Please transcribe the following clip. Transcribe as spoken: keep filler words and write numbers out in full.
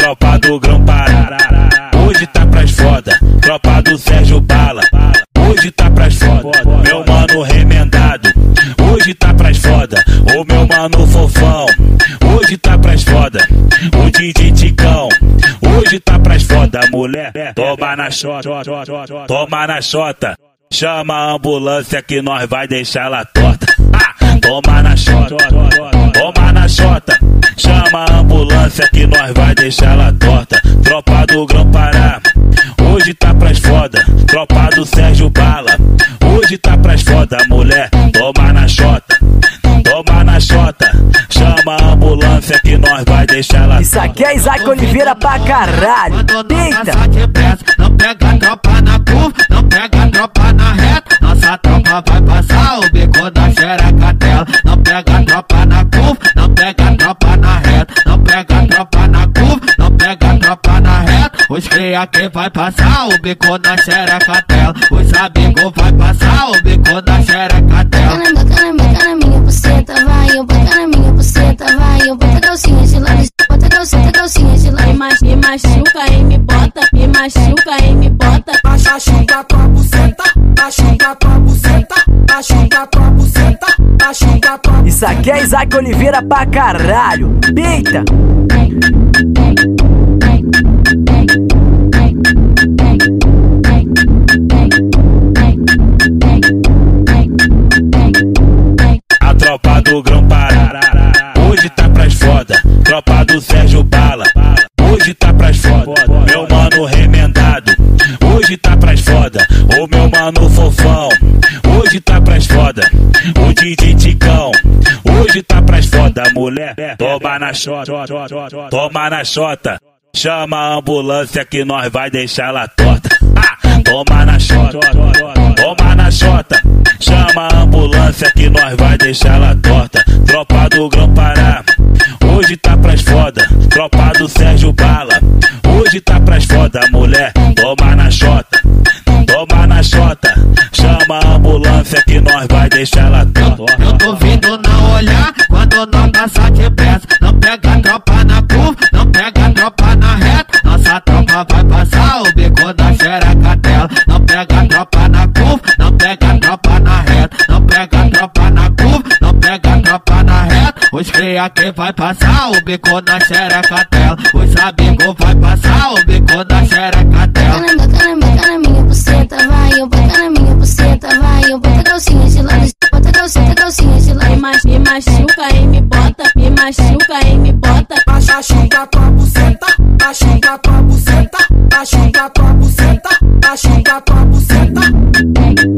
tropa do Grão-Pará, hoje tá pras foda. Tropa do Sérgio Bala, hoje tá pras foda. Meu mano remendado, hoje tá pras foda. O meu mano fofão, hoje tá pras foda. O D J Ticão, hoje tá pras foda. Mulher, toma na xota, toma na xota. Chama a ambulância que nós vai deixar ela torta. Ah, toma na xota, toma na xota. Chama a ambulância que nós vai deixar ela torta. Tropa do Grão-Pará, hoje tá pras foda. Tropa do Sérgio Bala, hoje tá pras foda. Mulher, toma na xota, toma na xota. Chama a ambulância que nós vai deixar ela torta. Isso aqui é Isaac Oliveira pra caralho. Eita! Não pega a tropa na curva, não pega a tropa na reta. Nossa tropa vai passar o bico da xereca dela. Não pega a tropa na curva, não pega a tropa na reta. Não pega a tropa na curva, não pega a tropa na reta. Os cria que vai passar o bico da xereca dela. Os amigos vai passar o bico da xereca dela. Bota na minha buceta, vai, eu bota na minha buceta, vai, eu bota calcinha de lado, bota calcinha, calcinha de lado. Me machuca e me bota, me machuca e me bota. Machuca tua buceta, machuca tua buceta, machuca tua buceta, machuca tua buceta. Isso aqui é Isaac Oliveira pra caralho. Eita! A tropa do Grão-Pará, hoje tá pras foda. Tropa do Sérgio Bala, hoje tá pras foda. Meu mano remendado, hoje tá pras foda. O meu mano fofão, hoje tá pras foda. O D J Ticão, hoje tá pras foda. Mulher, toma na xota, toma na xota. Chama a ambulância que nós vai deixar ela torta. Ah, toma na xota, toma na xota. Chama a ambulância que nós vai deixar ela torta. Tropa do Grão-Pará, hoje tá pras foda. Tropa do Sérgio Bala, hoje tá pras foda. Mulher, toma na xota, toma na xota. Chama a ambulância que nós vai deixar ela torta. Eu tô vindo não olhar quando nós passar depressa. Não pega a tropa na curva, não pega a tropa na reta. Nossa tropa vai passar o bico da xereca dela. Não pega a tropa na curva, não pega a tropa na reta. Não pega a tropa na curva, não pega a tropa na reta. Os cria que vai passar o bico da xereca dela. Os amigos vai passar o bico da xereca dela. Bota na minha buceta, vai, eu bota na minha buceta, vai, eu bota calcinha de lado, bota calcinha, calcinha de lado. Me machuca e me bota, me machuca e me bota. Machuca tua buceta, machuca tua buceta, machuca tua buceta, machuca tua buceta.